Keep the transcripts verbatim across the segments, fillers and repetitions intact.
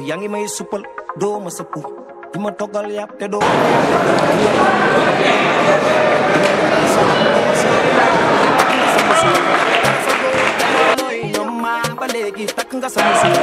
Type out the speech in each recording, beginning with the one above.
yaa ngi may suppal doo ma sëpp di ma toggal yàpp te doo ñoom maa ba léegi takk nga sama suuf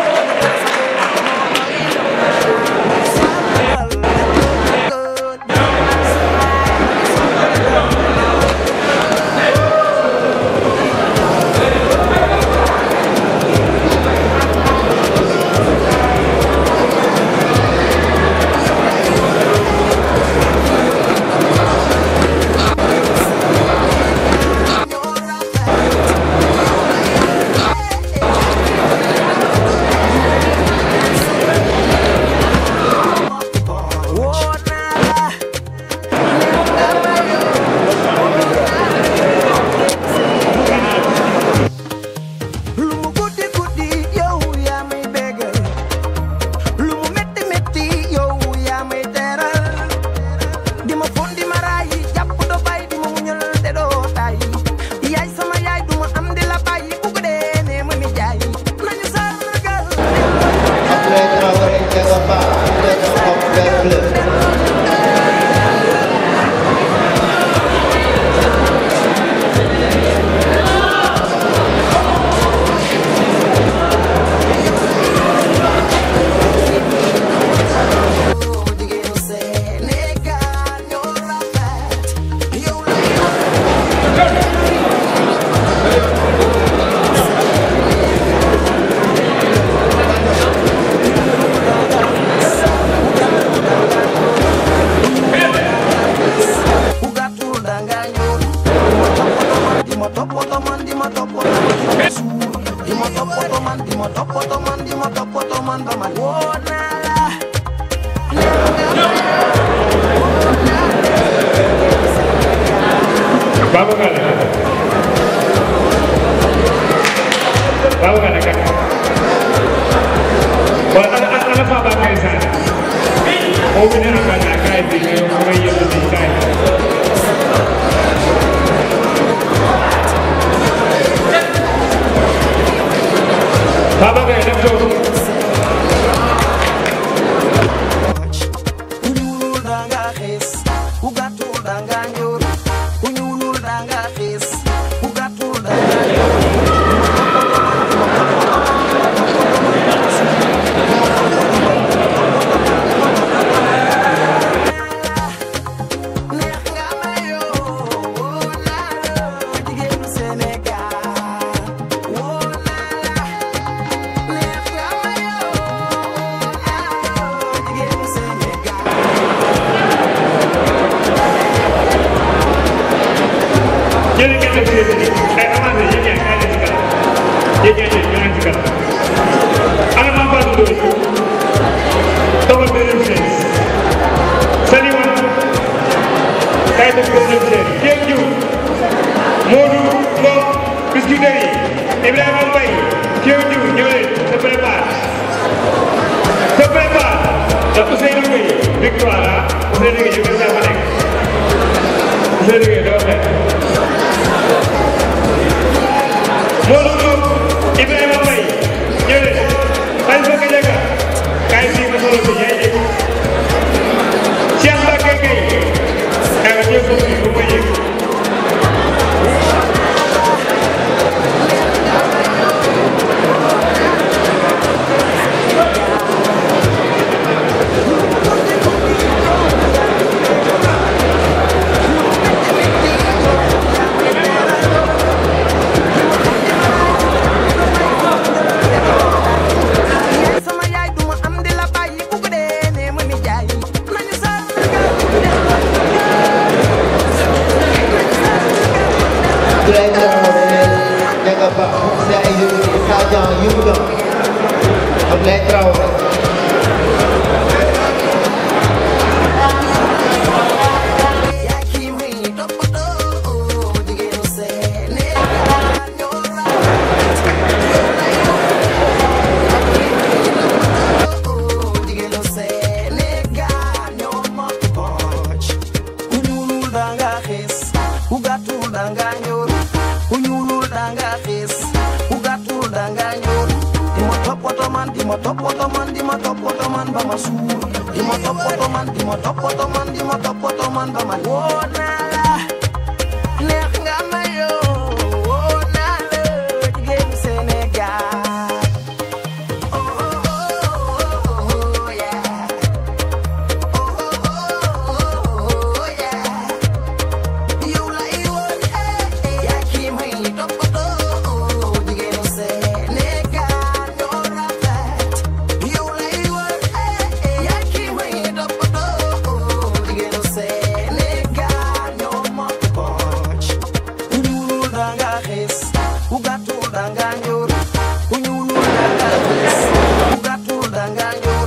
Uñulul danga xees, u gàttul danga ñuul, di ma toppatoo man di di ma toppatoo man di ma toppatoo man ba ma suur di ma toppatoo man di ma toppatoo man di ma toppatoo man ba ma woo naa la neex nga ma yow woo naa la jigéen Sénégal oh oh oh oh yeah oh oh oh yeah yow lay woon yaa kii may toppatoo jigéen Sénégal ñoo rafet yow lay woon yaa kii may toppatoo jigéen Sénégal ñoo mot poch ku ñuulul danga xees ku gàttul danga njool ku ñuulul danga xees ku gàttul danga njool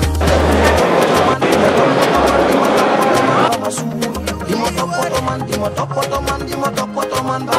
di ma toppatoo man di ma toppatoo man di ma toppatoo man ba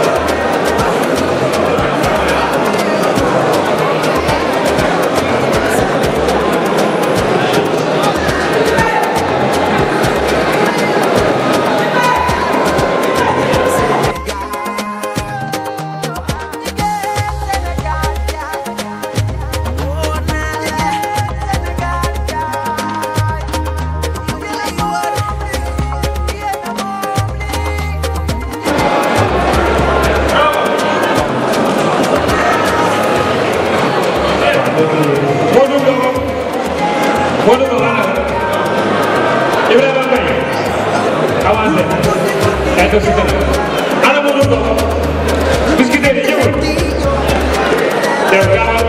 Modou Lo ana Ibrahima Mbaye avancé ay to sikana ana Modou Lo biscuiterie yi ñëwul yow gaawal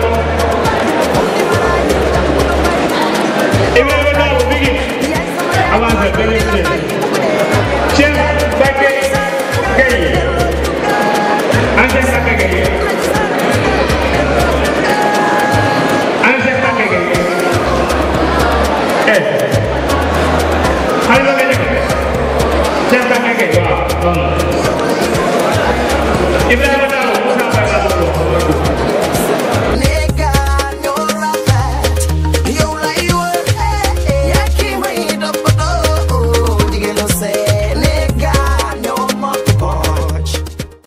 Ibrahima Ndao mi ngi avancé beneen chaise Cheikh Mbacké Gueye an Cheikh Mbacké Gueye an Cheikh Mbacké Gueye Halo lagi, siapa kakek? Wah, Ibrahim.